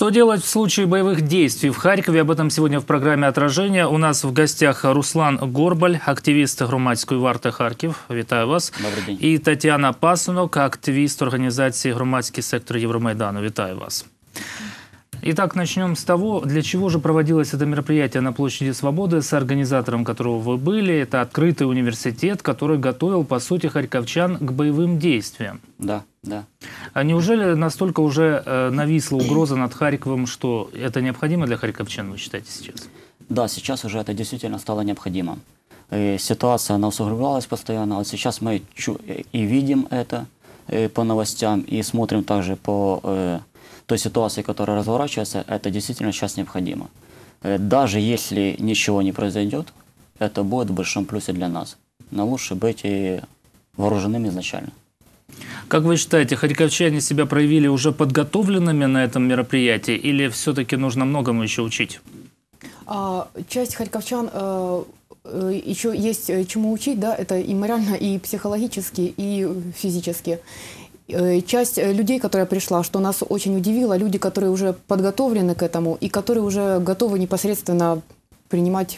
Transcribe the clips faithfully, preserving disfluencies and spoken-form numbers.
Что делать в случае боевых действий в Харькове? Об этом сегодня в программе «Отражение». У нас в гостях Руслан Горбаль, активист громадської варти Харків. Вітаю вас. Добрий день. І Тетяна Пасунок, активист организации «Громадский сектор Евромайдану». Вітаю вас. Итак, начнем с того, для чего же проводилось это мероприятие на площади Свободы, с организатором которого вы были. Это открытый университет, который готовил, по сути, харьковчан к боевым действиям. Да, да. А неужели настолько уже э, нависла угроза над Харьковом, что это необходимо для харьковчан, вы считаете, сейчас? Да, сейчас уже это действительно стало необходимо. И ситуация, она усугублялась постоянно. Вот сейчас мы и видим это и по новостям, и смотрим также по э, той ситуации, которая разворачивается. Это действительно сейчас необходимо. Э, даже если ничего не произойдет, это будет в большом плюсе для нас. Но лучше быть и вооруженными изначально. Как вы считаете, харьковчане себя проявили уже подготовленными на этом мероприятии, или все-таки нужно многому еще учить? А, часть харьковчан э, еще есть чему учить, да, это и морально, и психологически, и физически. Э, часть людей, которая пришла, что нас очень удивило, люди, которые уже подготовлены к этому и которые уже готовы непосредственно принимать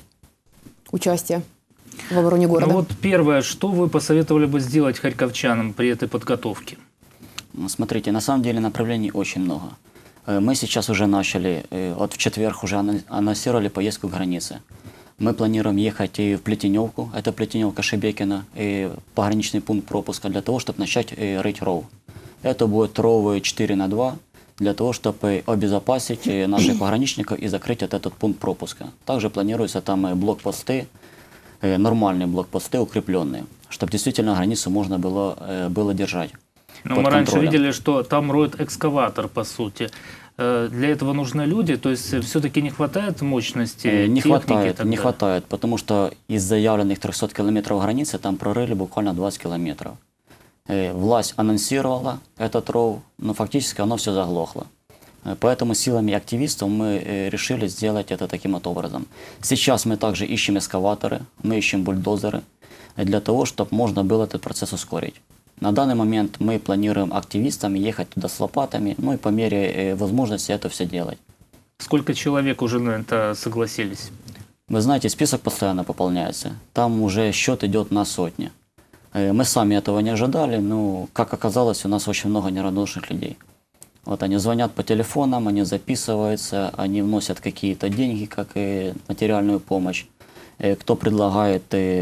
участие в обороне города. Ну вот первое, что вы посоветовали бы сделать харьковчанам при этой подготовке? Смотрите, на самом деле направлений очень много. Мы сейчас уже начали, вот в четверг уже анонсировали поездку к границе. Мы планируем ехать и в Плетеневку, это Плетеневка Шебекина, и пограничный пункт пропуска для того, чтобы начать рыть ров. Это будет ровы четыре на два, для того, чтобы обезопасить наших пограничников и закрыть этот пункт пропуска. Также планируются там блокпосты, нормальные блокпосты, укрепленные, чтобы действительно границу можно было, было держать. Но мы раньше видели, что там роет экскаватор, по сути. Для этого нужны люди, то есть все-таки не хватает мощности, не техники? Хватает, не хватает, потому что из заявленных трёхсот километров границы там прорыли буквально двадцать километров. Власть анонсировала этот ров, но фактически оно все заглохло. Поэтому силами активистов мы решили сделать это таким вот образом. Сейчас мы также ищем эскаваторы, мы ищем бульдозеры, для того, чтобы можно было этот процесс ускорить. На данный момент мы планируем активистами ехать туда с лопатами, ну и по мере возможности это все делать. Сколько человек уже на это согласились? Вы знаете, список постоянно пополняется. Там уже счет идет на сотни. Мы сами этого не ожидали, но, как оказалось, у нас очень много неравнодушных людей. Вот они звонят по телефонам, они записываются, они вносят какие-то деньги, как и материальную помощь. Кто предлагает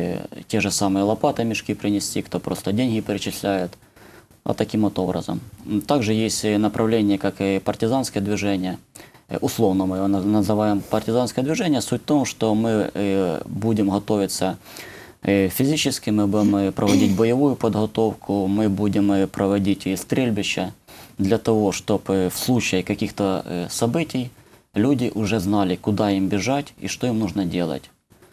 те же самые лопаты, мешки принести, кто просто деньги перечисляет. Вот таким вот образом. Также есть направление, как и партизанское движение. Условно мы его называем партизанское движение. Суть в том, что мы будем готовиться физически, мы будем проводить боевую подготовку, мы будем проводить и стрельбища, для того, чтобы в случае каких-то событий люди уже знали, куда им бежать и что им нужно делать.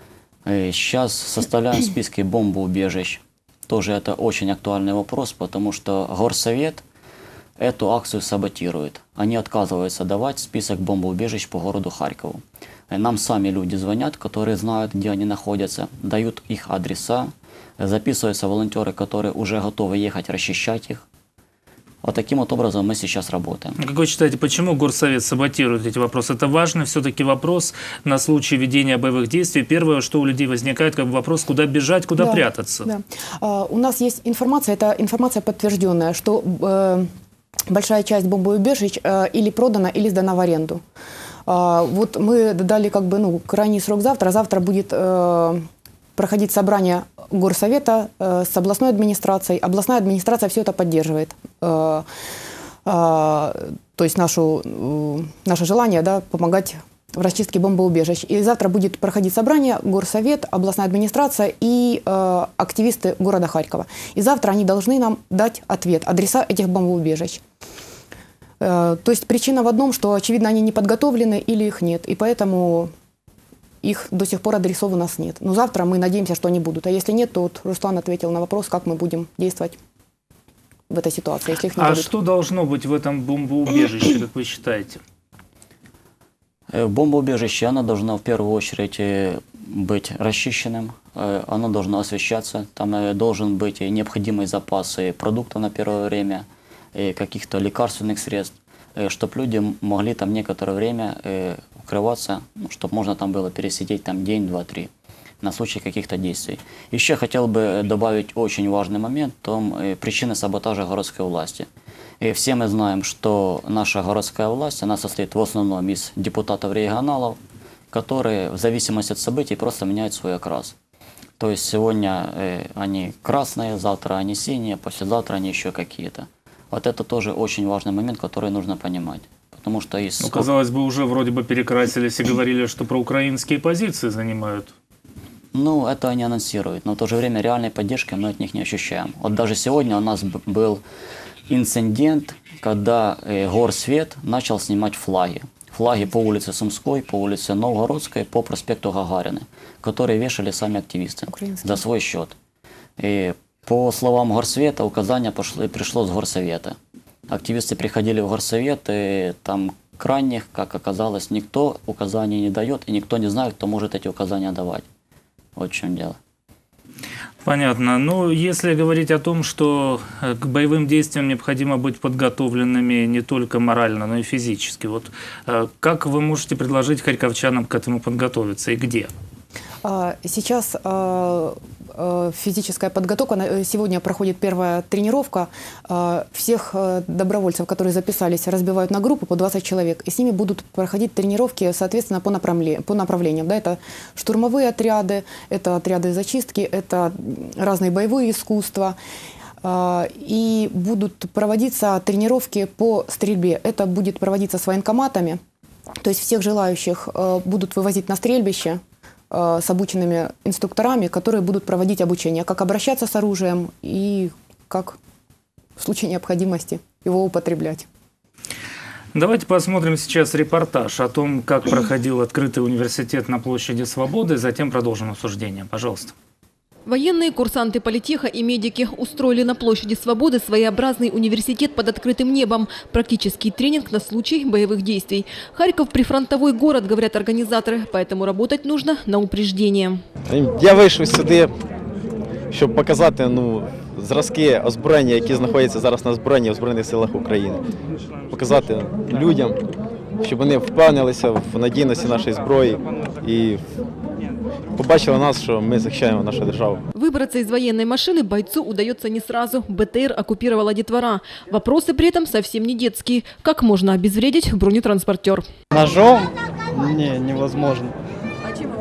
Сейчас составляем списки бомбоубежищ. Тоже это очень актуальный вопрос, потому что Горсовет эту акцию саботирует. Они отказываются давать список бомбоубежищ по городу Харькову. Нам сами люди звонят, которые знают, где они находятся, дают их адреса, записываются волонтеры, которые уже готовы ехать расчищать их. Вот таким вот образом мы сейчас работаем. Как вы считаете, почему Горсовет саботирует эти вопросы? Это важный все-таки вопрос на случай ведения боевых действий. Первое, что у людей возникает, как бы вопрос, куда бежать, куда да, прятаться. Да. А, у нас есть информация, это информация подтвержденная, что э, большая часть бомбоубежищ э, или продана, или сдана в аренду. А, вот мы дали как бы, ну, крайний срок завтра. Завтра будет э, проходить собрание Горсовета э, с областной администрацией. Областная администрация все это поддерживает. Э, э, то есть нашу, э, наше желание, да, помогать в расчистке бомбоубежищ. И завтра будет проходить собрание Горсовет, областная администрация и э, активисты города Харькова. И завтра они должны нам дать ответ, адреса этих бомбоубежищ. Э, то есть причина в одном, что, очевидно, они не подготовлены или их нет. И поэтому их до сих пор адресов у нас нет. Но завтра мы надеемся, что они будут. А если нет, то вот Руслан ответил на вопрос, как мы будем действовать в этой ситуации, если их не а будут. Что должно быть в этом бомбоубежище, как вы считаете? В бомбоубежище оно должно в первую очередь быть расчищенным, оно должно освещаться, там должен быть необходимый запас продуктов на первое время, каких-то лекарственных средств. чтобы люди могли там некоторое время э, укрываться, ну, чтобы можно там было пересидеть там день, два, три на случай каких-то действий. Еще хотел бы добавить очень важный момент, том э, причины саботажа городской власти. И все мы знаем, что наша городская власть, она состоит в основном из депутатов-регионалов, которые в зависимости от событий просто меняют свой окрас. То есть сегодня э, они красные, завтра они синие, послезавтра они еще какие-то. Вот это тоже очень важный момент, который нужно понимать. Потому что из... Ну, казалось бы, уже вроде бы перекрасились и говорили, что проукраинские позиции занимают. Ну, это они анонсируют, но в то же время реальной поддержки мы от них не ощущаем. Вот даже сегодня у нас был инцидент, когда э, Горсвет начал снимать флаги. Флаги по улице Сумской, по улице Новгородской, по проспекту Гагарина, которые вешали сами активисты за свой счет. И по словам Горсвета, указание пошло, пришло с Горсовета. Активисты приходили в Горсовет, и там крайних, как оказалось, никто указаний не дает, и никто не знает, кто может эти указания давать. Вот в чем дело. Понятно. Ну, если говорить о том, что к боевым действиям необходимо быть подготовленными не только морально, но и физически, вот как вы можете предложить харьковчанам к этому подготовиться и где? Сейчас физическая подготовка. Сегодня проходит первая тренировка. Всех добровольцев, которые записались, разбивают на группы по двадцать человек. И с ними будут проходить тренировки, соответственно, по направлениям. По направлениям. Да, это штурмовые отряды, это отряды зачистки, это разные боевые искусства. И будут проводиться тренировки по стрельбе. Это будет проводиться с военкоматами. То есть всех желающих будут вывозить на стрельбище с обученными инструкторами, которые будут проводить обучение, как обращаться с оружием и как в случае необходимости его употреблять. Давайте посмотрим сейчас репортаж о том, как проходил открытый университет на площади Свободы, затем продолжим обсуждение. Пожалуйста. Военные, курсанты политеха и медики устроили на площади Свободы своеобразный университет под открытым небом. Практический тренинг на случай боевых действий. Харьков – прифронтовой город, говорят организаторы, поэтому работать нужно на упреждение. Я вийшов сюди, щоб показати ну, зразки озброєння, які знаходяться зараз на озброєнні в Збройних силах України. Показати людям, щоб вони впевнилися в надійності нашої зброї і побачили нас, что мы защищаем нашу державу. Выбраться из военной машины бойцу удается не сразу. БТР оккупировала детвора. Вопросы при этом совсем не детские. Как можно обезвредить бронетранспортер? Ножом? Не, невозможно. А чем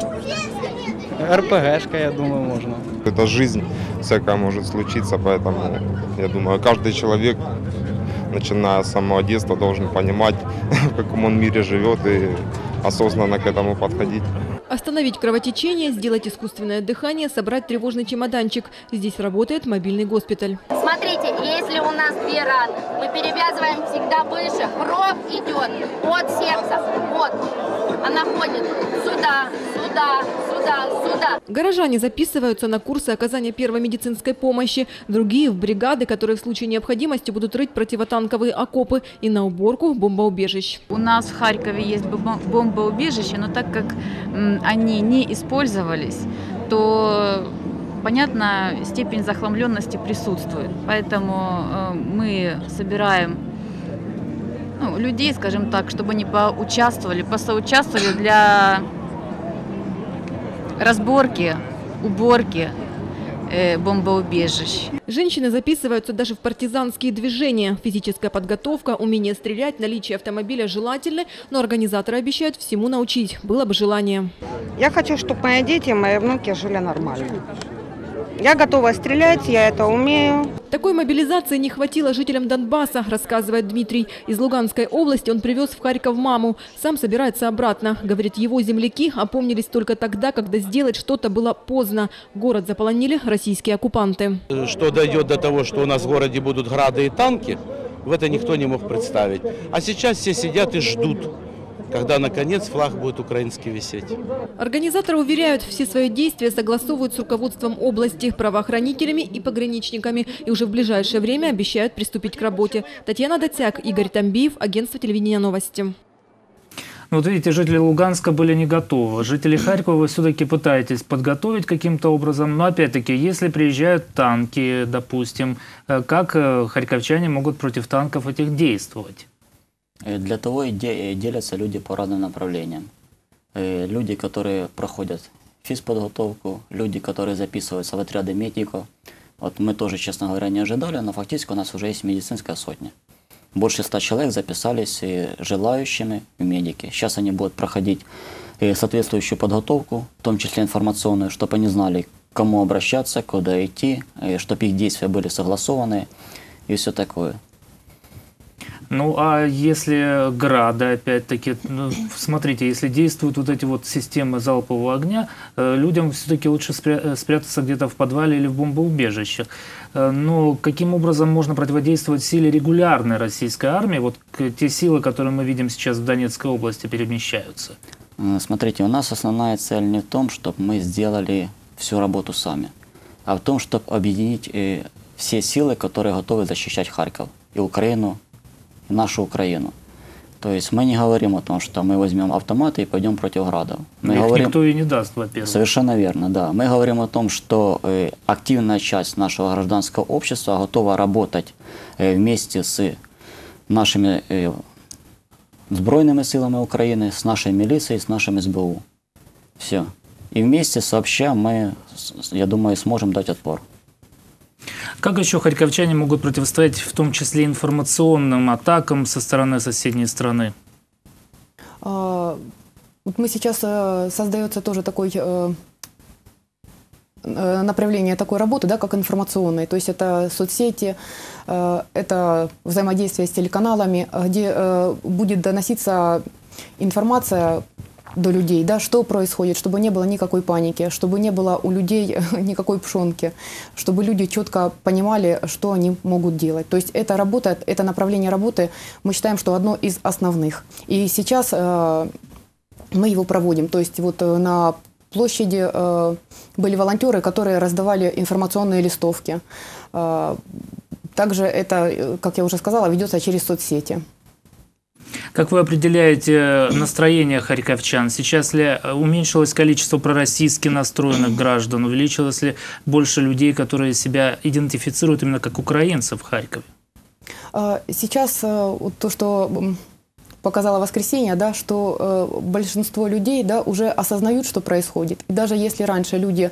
РПГшка, я думаю, можно. Это жизнь, всякое может случиться, поэтому, я думаю, каждый человек, начиная с самого детства, должен понимать, в каком он мире живет и осознанно к этому подходить. Остановить кровотечение, сделать искусственное дыхание, собрать тревожный чемоданчик. Здесь работает мобильный госпиталь. Смотрите, если у нас две раны, мы перевязываем всегда выше. Кровь идет от сердца. Вот. Она ходит сюда, сюда, сюда, сюда. Горожане записываются на курсы оказания первой медицинской помощи. Другие в бригады, которые в случае необходимости будут рыть противотанковые окопы и на уборку бомбоубежищ. У нас в Харькове есть бомбоубежище, но так как они не использовались, то, понятно, степень захламленности присутствует. Поэтому мы собираем ну, людей, скажем так, чтобы они поучаствовали, посоучаствовали для разборки, уборки бомбоубежищ. Женщины записываются даже в партизанские движения. Физическая подготовка, умение стрелять, наличие автомобиля желательны, но организаторы обещают всему научить. Было бы желание. Я хочу, чтобы мои дети и мои внуки жили нормально. Я готова стрелять, я это умею. Такой мобилизации не хватило жителям Донбасса, рассказывает Дмитрий. Из Луганской области он привез в Харьков маму. Сам собирается обратно. Говорит, его земляки опомнились только тогда, когда сделать что-то было поздно. Город заполонили российские оккупанты. Что дойдет до того, что у нас в городе будут грады и танки, в это никто не мог представить. А сейчас все сидят и ждут, когда, наконец, флаг будет украинский висеть. Организаторы уверяют, все свои действия согласовывают с руководством области, правоохранителями и пограничниками. И уже в ближайшее время обещают приступить к работе. Татьяна Доцяк, Игорь Тамбиев, агентство телевидения «Новости». Ну, вот видите, жители Луганска были не готовы. Жители Харькова вы все-таки пытаетесь подготовить каким-то образом. Но опять-таки, если приезжают танки, допустим, как харьковчане могут против танков этих действовать? Э, Для того и де- делятся люди по разным направлениям. Э, Люди, которые проходят физподготовку, люди, которые записываются в отряды медиков. Вот мы тоже, честно говоря, не ожидали, но фактически у нас уже есть медицинская сотня. Больше ста человек записались э, желающими в медики. Сейчас они будут проходить э, соответствующую подготовку, в том числе информационную, чтобы они знали, к кому обращаться, куда идти, э, чтобы их действия были согласованы и все такое. Ну, а если грады, опять-таки, ну, смотрите, если действуют вот эти вот системы залпового огня, э, людям все-таки лучше спря- спрятаться где-то в подвале или в бомбоубежищах. Э, но каким образом можно противодействовать силе регулярной российской армии, вот к- те силы, которые мы видим сейчас в Донецкой области, перемещаются? Э, Смотрите, у нас основная цель не в том, чтобы мы сделали всю работу сами, а в том, чтобы объединить э, все силы, которые готовы защищать Харьков и Украину, и нашу Украину. То есть мы не говорим о том, что мы возьмем автоматы и пойдем против градов. Мы Их говорим... никто и не даст, во-первых. Совершенно верно, да. Мы говорим о том, что э, активная часть нашего гражданского общества готова работать э, вместе с нашими э, сбройными силами Украины, с нашей милицией, с нашим эс бэ у. Все. И вместе сообща мы, с- я думаю, сможем дать отпор. Как еще харьковчане могут противостоять, в том числе информационным атакам со стороны соседней страны? А, Вот мы сейчас э, создается тоже такой э, э, направление такой работы, да, как информационной. То есть это соцсети, э, это взаимодействие с телеканалами, где э, будет доноситься информация до людей, да, что происходит, чтобы не было никакой паники, чтобы не было у людей никакой пшонки, чтобы люди четко понимали, что они могут делать. То есть эта работа, это направление работы, мы считаем, что одно из основных. И сейчас э, мы его проводим. То есть вот э, на площади э, были волонтеры, которые раздавали информационные листовки. Э, также это, э, как я уже сказала, ведется через соцсети. Как вы определяете настроение харьковчан? Сейчас ли уменьшилось количество пророссийски настроенных граждан? Увеличилось ли больше людей, которые себя идентифицируют именно как украинцы в Харькове? А, Сейчас э, вот то, что м, показало воскресенье, да, что э, большинство людей, да, уже осознают, что происходит. И даже если раньше люди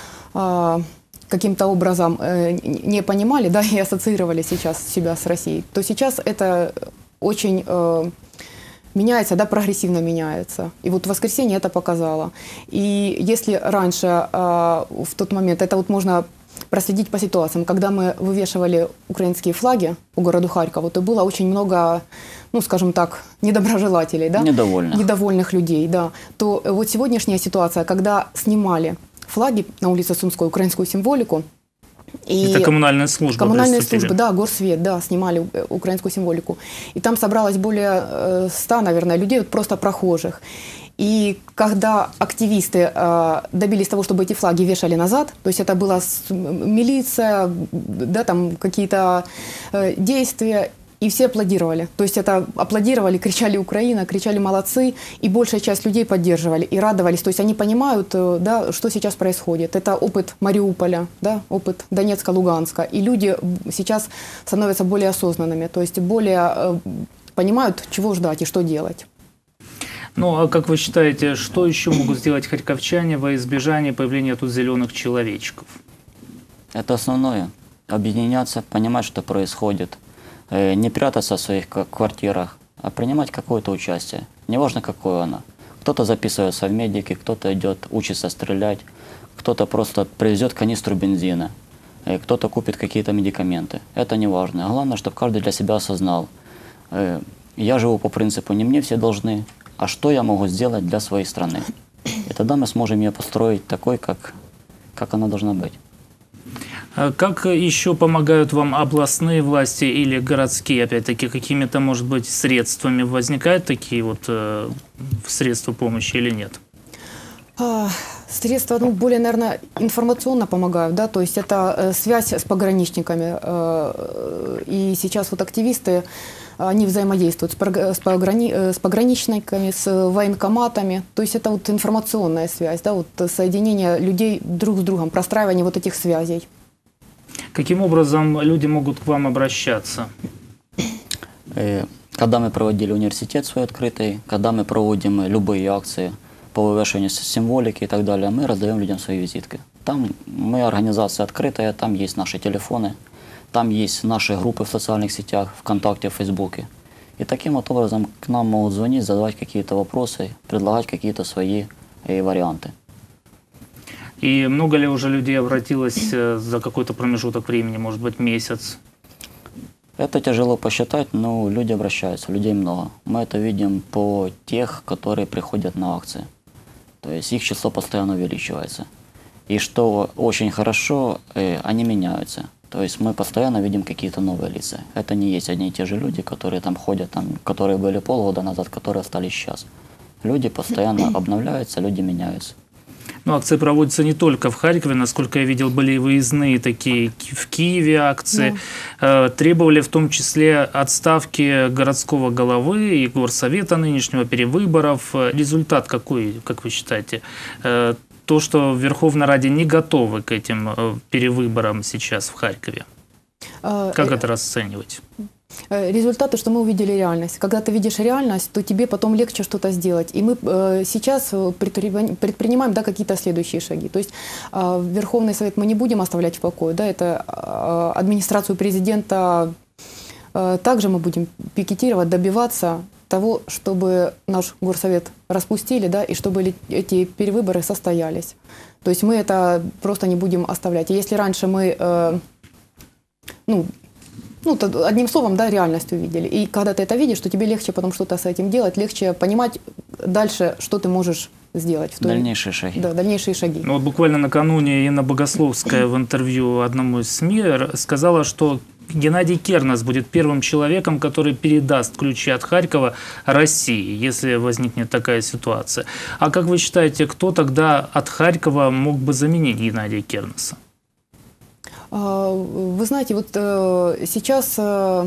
а, каким-то образом э, не понимали, да, и ассоциировали сейчас себя с Россией, то сейчас это очень э, меняется, да, прогрессивно меняется. И вот воскресенье это показало. И если раньше, э, в тот момент, это вот можно проследить по ситуациям, когда мы вывешивали украинские флаги по городу Харькову, то было очень много, ну, скажем так, недоброжелателей, да? Недовольных. Недовольных людей, да. То вот сегодняшняя ситуация, когда снимали флаги на улице Сумской, украинскую символику, и это коммунальная служба. Коммунальные службы, да, Горсвет, да, снимали украинскую символику. И там собралось более э, ста, наверное, людей, вот просто прохожих. И когда активисты э, добились того, чтобы эти флаги вешали назад, то есть это была с- милиция, да, там какие-то э, действия, и все аплодировали. То есть это аплодировали, кричали «Украина», кричали «молодцы», и большая часть людей поддерживали и радовались. То есть они понимают, э, да, что сейчас происходит. Это опыт Мариуполя, да, опыт Донецка, Луганска. И люди сейчас становятся более осознанными, то есть более э, понимают, чего ждать и что делать. Ну, а как вы считаете, что еще могут сделать харьковчане во избежание появления тут зеленых человечков? Это основное. Объединяться, понимать, что происходит. Э, Не прятаться в своих ка- квартирах, а принимать какое-то участие. Неважно, какое оно. Кто-то записывается в медики, кто-то идет, учится стрелять, кто-то просто привезет канистру бензина, э, кто-то купит какие-то медикаменты. Это не важно. Главное, чтобы каждый для себя осознал. э, Я живу по принципу «не мне все должны», а что я могу сделать для своей страны. И тогда мы сможем ее построить такой, как, как она должна быть. А как еще помогают вам областные власти или городские, опять-таки, какими-то, может быть, средствами? Возникают такие вот э, средства помощи или нет? А, Средства, ну, более, наверное, информационно помогают, да, то есть это э, связь с пограничниками. э, И сейчас вот активисты, они взаимодействуют с, пог- с, пограни- э, с пограничниками, с военкоматами. То есть это вот информационная связь, да, вот соединение людей друг с другом, простраивание вот этих связей. Каким образом люди могут к вам обращаться? Э, когда мы проводили университет свой открытый, когда мы проводим любые акции по вывешиванию символики и так далее, мы раздаем людям свои визитки. Там мы организация открытая, там есть наши телефоны, там есть наши группы в социальных сетях, ВКонтакте, в Фейсбуке. И таким вот образом к нам могут звонить, задавать какие-то вопросы, предлагать какие-то свои э, варианты. И много ли уже людей обратилось э, за какой-то промежуток времени, может быть, месяц? Это тяжело посчитать, но люди обращаются, людей много. Мы это видим по тех, которые приходят на акции. То есть их число постоянно увеличивается. И что очень хорошо, э, они меняются. То есть мы постоянно видим какие-то новые лица. Это не есть одни и те же люди, которые там ходят, там, которые были полгода назад, которые остались сейчас. Люди постоянно обновляются, люди меняются. Ну, акции проводятся не только в Харькове. Насколько я видел, были и выездные такие в Киеве акции. Да. Требовали в том числе отставки городского головы и горсовета нынешнего, перевыборов. Результат какой, как вы считаете? То, что в Верховной Раде не готовы к этим перевыборам сейчас в Харькове. Как это расценивать? Результаты, что мы увидели реальность. Когда ты видишь реальность, то тебе потом легче что-то сделать. И мы э, сейчас предпринимаем, да, какие-то следующие шаги. То есть э, Верховный Совет мы не будем оставлять в покое. Да, это э, администрацию президента э, также мы будем пикетировать, добиваться того, чтобы наш горсовет распустили, да, и чтобы эти перевыборы состоялись. То есть мы это просто не будем оставлять. И если раньше мы... Э, ну, Ну, одним словом, да, реальность увидели. И когда ты это видишь, то тебе легче потом что-то с этим делать, легче понимать дальше, что ты можешь сделать. В той... Дальнейшие шаги. Да, дальнейшие шаги. Ну, вот буквально накануне Инна Богословская в интервью одному из СМИ сказала, что Геннадий Кернес будет первым человеком, который передаст ключи от Харькова России, если возникнет такая ситуация. А как вы считаете, кто тогда от Харькова мог бы заменить Геннадия Кернеса? Вы знаете, вот э, сейчас э,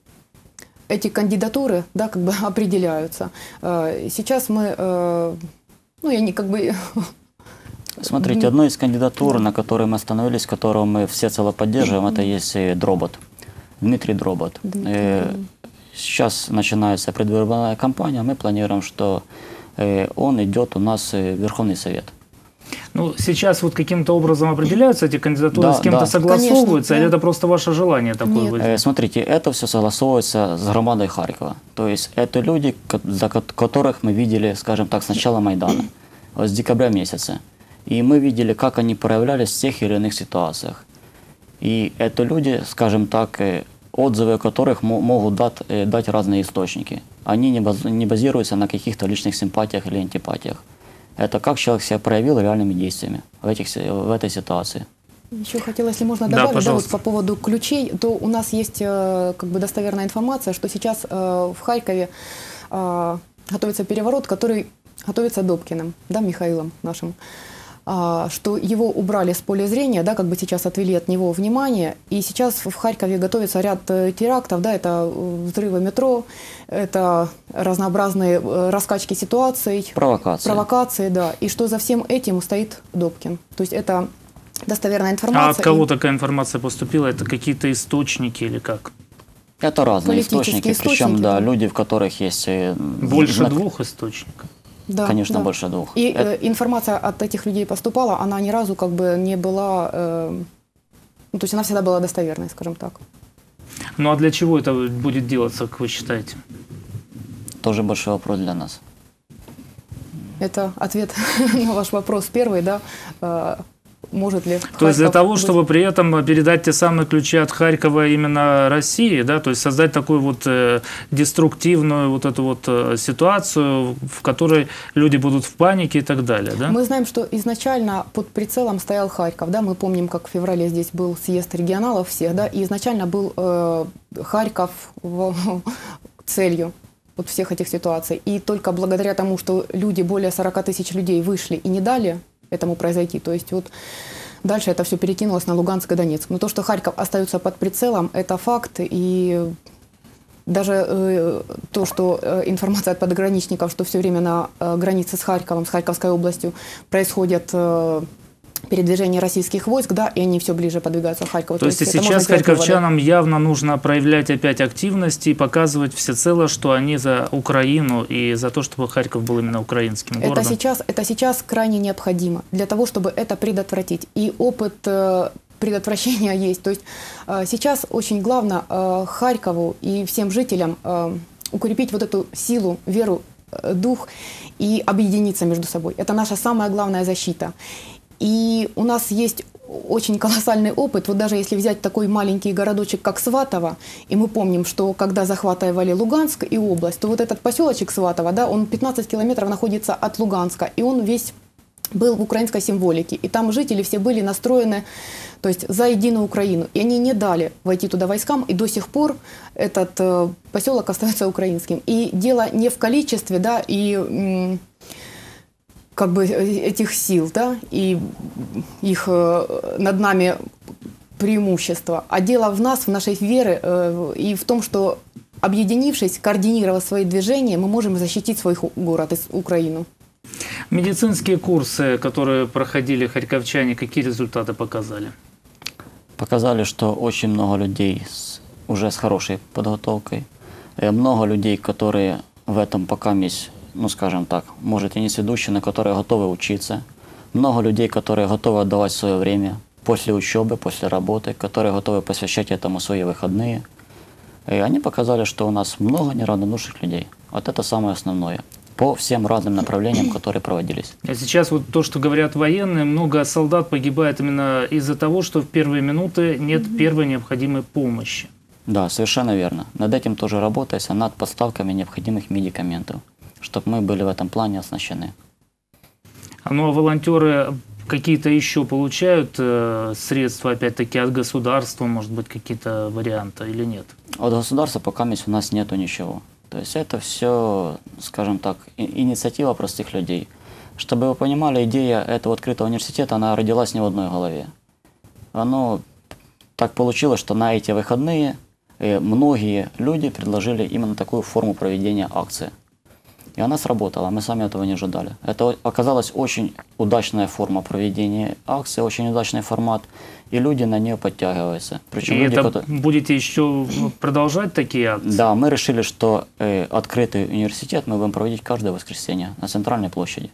эти кандидатуры, да, как бы определяются. Э, сейчас мы, э, ну, я не как бы... Смотрите, одной из кандидатур, да, на которой мы остановились, которую мы всецело поддерживаем, это есть Дробот, Дмитрий Дробот. Дмитрий. Сейчас начинается предвыборная кампания, мы планируем, что он идет у нас в Верховный Совет. Ну, сейчас вот каким-то образом определяются эти кандидатуры, да, с кем-то да. согласовываются, конечно, или да. это просто ваше желание такое будет? Смотрите, это все согласовывается с громадой Харькова. То есть это люди, за которых мы видели, скажем так, с начала Майдана, с декабря месяца. И мы видели, как они проявлялись в тех или иных ситуациях. И это люди, скажем так, отзывы которых могут дать, дать разные источники. Они не базируются на каких-то личных симпатиях или антипатиях. Это как человек себя проявил реальными действиями в, этих, в этой ситуации. Еще хотела, если можно добавить, да, да, вот по поводу ключей, то у нас есть как бы достоверная информация, что сейчас в Харькове готовится переворот, который готовится Добкиным, да, Михаилом нашим, что его убрали с поля зрения, да, как бы сейчас отвели от него внимание, и сейчас в Харькове готовится ряд терактов, да, это взрывы метро, это разнообразные раскачки ситуаций, провокации. провокации, да, и что за всем этим стоит Добкин. То есть это достоверная информация. А от кого и... такая информация поступила? Это какие-то источники или как? Это разные источники, источники, причем, да, люди, в которых есть... Больше знак... двух источников? Да, конечно, да. больше двух. И Это... э, информация от этих людей поступала, она ни разу как бы не была, э, ну, то есть она всегда была достоверной, скажем так. Ну а для чего это будет делаться, как вы считаете? Тоже большой вопрос для нас. Это ответ на ваш вопрос первый, да, э, может ли Харьков... То есть для того, чтобы при этом передать те самые ключи от Харькова именно России, да, то есть создать такую вот э, деструктивную вот эту вот э, ситуацию, в которой люди будут в панике и так далее, да? Мы знаем, что изначально под прицелом стоял Харьков, да, мы помним, как в феврале здесь был съезд регионалов всех, да, и изначально был э, Харьков в, целью вот всех этих ситуаций, и только благодаря тому, что люди, более сорока тысяч людей вышли и не дали этому произойти. То есть вот дальше это все перекинулось на Луганск и Донецк. Но то, что Харьков остается под прицелом, это факт. И даже э, то, что э, информация от пограничников, что все время на э, границе с Харьковом, с Харьковской областью происходят э, передвижения российских войск, да, и они все ближе подвигаются к Харькову. То, То есть и это сейчас харьковчанам явно нужно проявлять опять активность и показывать всецело, что они за Украину и за то, чтобы Харьков был именно украинским городом. Это сейчас, это сейчас крайне необходимо для того, чтобы это предотвратить. И опыт э, предотвращения есть. То есть э, сейчас очень главное э, Харькову и всем жителям э, укрепить вот эту силу, веру, э, дух и объединиться между собой. Это наша самая главная защита. И у нас есть очень колоссальный опыт. Вот даже если взять такой маленький городочек, как Сватово, и мы помним, что когда захватывали Луганск и область, то вот этот поселочек Сватово, да, он пятнадцать километров находится от Луганска, и он весь был в украинской символике. И там жители все были настроены, то есть за единую Украину. И они не дали войти туда войскам, и до сих пор этот э, поселок остается украинским. И дело не в количестве, да, и... как бы этих сил, да, и их э, над нами преимущество. А дело в нас, в нашей вере э, и в том, что, объединившись, координировав свои движения, мы можем защитить свой город, Украину. Медицинские курсы, которые проходили харьковчане, какие результаты показали? Показали, что очень много людей с, уже с хорошей подготовкой, много людей, которые в этом пока есть, ну, скажем так, может и не сведущие, но которые готовы учиться. Много людей, которые готовы отдавать свое время после учебы, после работы, которые готовы посвящать этому свои выходные. И они показали, что у нас много неравнодушных людей. Вот это самое основное. По всем разным направлениям, которые проводились. А сейчас вот то, что говорят военные, много солдат погибает именно из-за того, что в первые минуты нет первой необходимой помощи. Да, совершенно верно. Над этим тоже работается, над поставками необходимых медикаментов, чтобы мы были в этом плане оснащены. Ну а волонтеры какие-то еще получают э, средства, опять-таки, от государства, может быть, какие-то варианты или нет? От государства пока у нас нету ничего. То есть это все, скажем так, инициатива простых людей. Чтобы вы понимали, идея этого открытого университета, она родилась не в одной голове. Оно так получилось, что на эти выходные многие люди предложили именно такую форму проведения акции. И она сработала, мы сами этого не ожидали. Это оказалась очень удачная форма проведения акции, очень удачный формат, и люди на нее подтягиваются. Причем и люди, это которые... будете еще продолжать такие акции? Да, мы решили, что э, открытый университет мы будем проводить каждое воскресенье на центральной площади.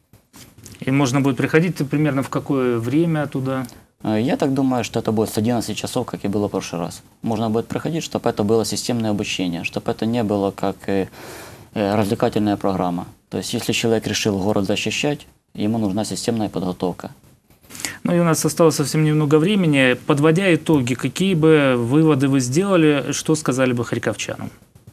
И можно будет приходить примерно в какое время туда? Я так думаю, что это будет с одиннадцати часов, как и было в прошлый раз. Можно будет приходить, чтобы это было системное обучение, чтобы это не было как... Э, развлекательная программа. То есть, если человек решил город защищать, ему нужна системная подготовка. Ну и у нас осталось совсем немного времени. Подводя итоги, какие бы выводы вы сделали, что сказали бы харьковчанам?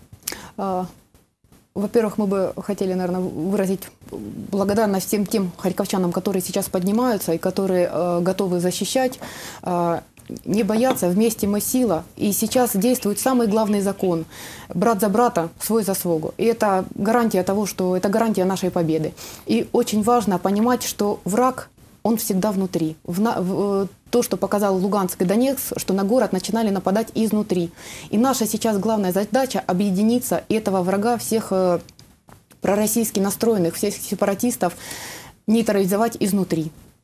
Во-первых, мы бы хотели, наверное, выразить благодарность всем тем харьковчанам, которые сейчас поднимаются и которые э, готовы защищать. Э, Не бояться, вместе мы сила. И сейчас действует самый главный закон. Брат за брата, свой за свого. И это гарантия того, что это гарантия нашей победы. И очень важно понимать, что враг, он всегда внутри. В, в, то, что показал Луганск и Донецк, что на город начинали нападать изнутри. И наша сейчас главная задача объединиться и этого врага, всех э, пророссийски настроенных, всех сепаратистов нейтрализовать изнутри.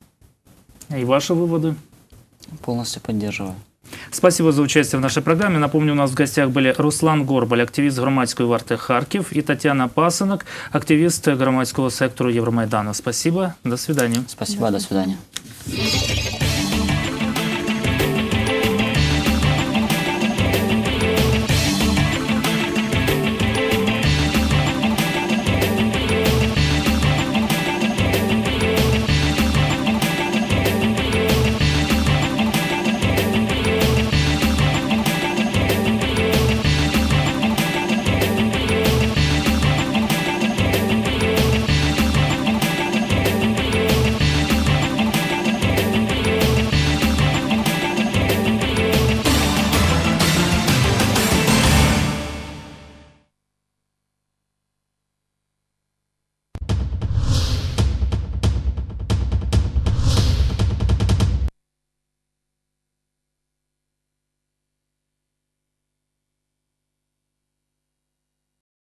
И ваши выводы? Полностью поддерживаю. Спасибо за участие в нашей программе. Напомню, у нас в гостях были Руслан Горбаль, активист громадської варти Харків, и Татьяна Пасынок, активист громадского сектора Евромайдана. Спасибо, до свидания. Спасибо, до свидания.